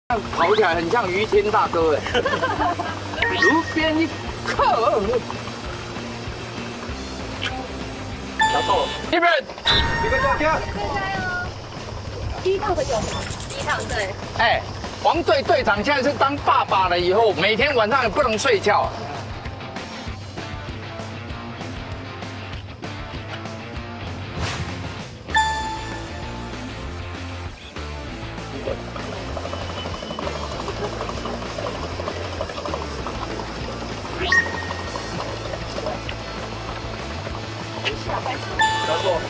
跑起来很像于天大哥哎，路边一客，小豆，这边，一个加加， 加油！第一趟很有吗？第一趟对。 哎，黄队队长现在是当爸爸了，以后每天晚上也不能睡觉。 不错。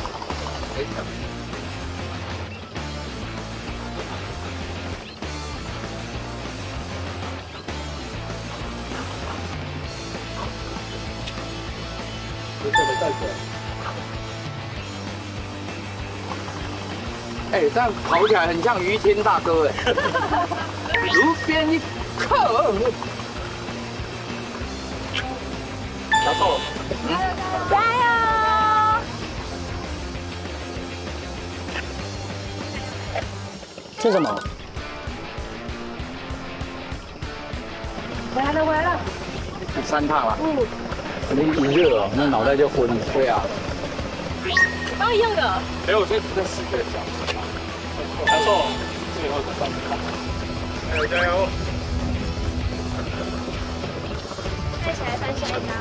哎，这样跑起来很像于天大哥哎，路边一客，小豆， 加油！ 这什么？ 回来了，回来了。 第3趟了。 嗯。 你一热哦，那脑袋就昏了。对啊。 刚一样的。 哎，我觉得在10个小时。没错，最后的3趟。加油加油！ 站起来，站起来，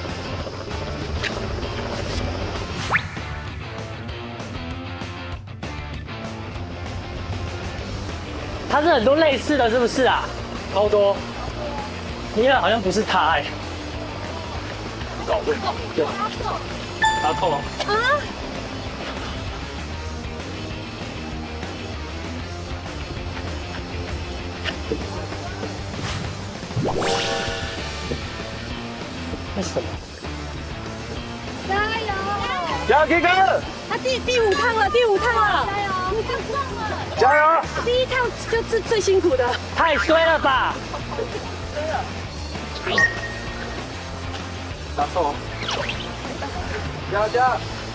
它是很多类似的，是不是啊？超多。因为好像不是他哎。 搞混。对。拿错了。啊？ 为什么？ 加油！ 加油 ，K 哥！ 他第5趟了，第5趟了。加油！你看上了。 加油！ 第1趟就是最辛苦的。 太衰了吧！ 拿错。加加。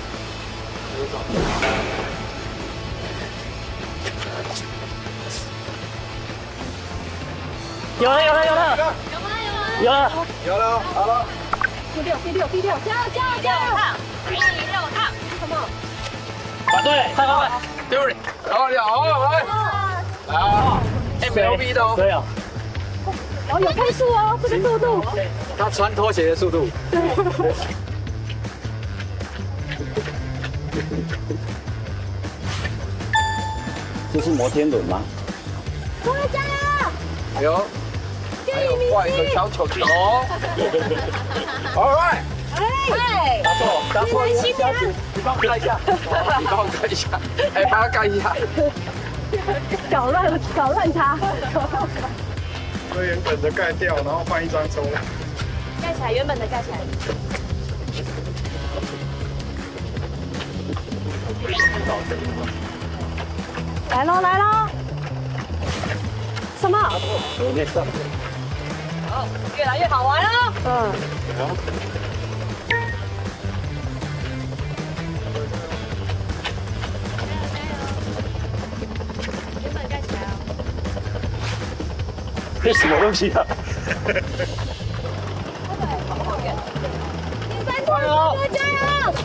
有了，有了，有了，有了， 有了，好了。 第6，加油，加油，加油！第6趟，什么？ 答对，快快快！ 丢你，好，来，啊 ，MLB 的哦。 对哦。 哦，有配速哦，这个速度。 他穿拖鞋的速度。 这是摩天轮吗？ 各位加油！ 有，还有换一个小球球。All right。 哎， 拿错，拿错，你帮我盖一下，你帮我盖一下，哎，帮他盖一下。 搞乱它。 把原本的盖掉，然后换一张出来。 盖起来，原本的盖起来。来喽，来喽！什么？好，越来越好玩了。嗯。原本盖起来啊。 这什么东西啊？ 第3趟，加油！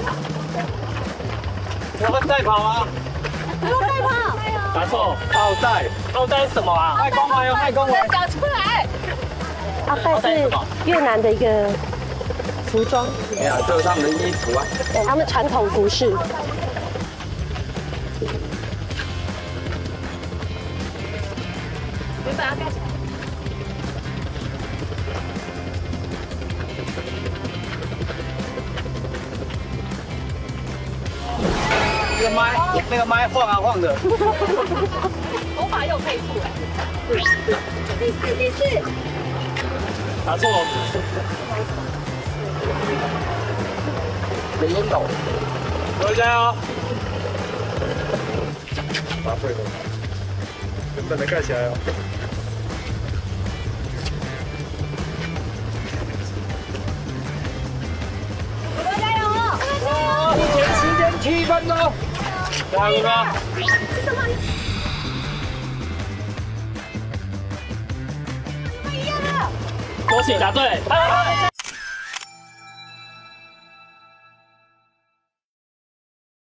我们再跑啊！ 不用再跑。 拿错， 奥黛， 奥黛是什么啊？ 太光环哟，太光环。 讲出来。奥黛是越南的一个服装。 哎呀，这是他们的衣服啊。 对，他们传统服饰。原本要盖起来。 那个麦晃啊晃的。 头发又配速哎。第4。 拿错。 没烟斗。 各位加油！ 答对了，原本的盖起来哦。 加油！ 7分钟， 加油哥！ 是什么？ 恭喜答对。